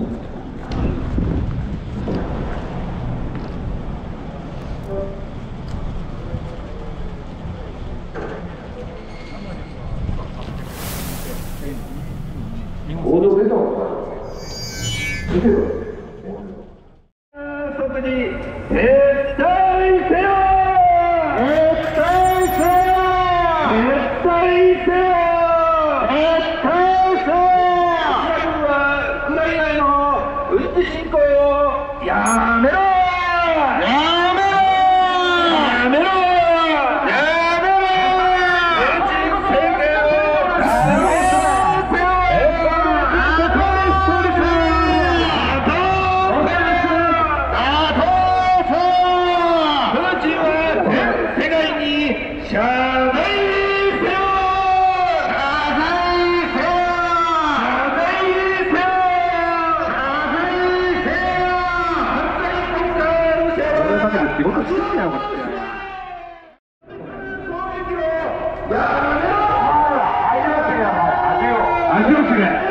合同ベタを見てろ。即時撤退せよ。撤退せよ。撤退せよ。撤退せよ。ロシア軍はウクライナへの軍事侵攻をやめろ。やめろ。やめろ。やめろ。プーチン政権を打倒せよ。世界に謝罪せよ。謝罪せよ。謝罪せよ。謝罪せよ。反対国家ロシアは仕事してんやん。攻撃をやめろ。味を知れ。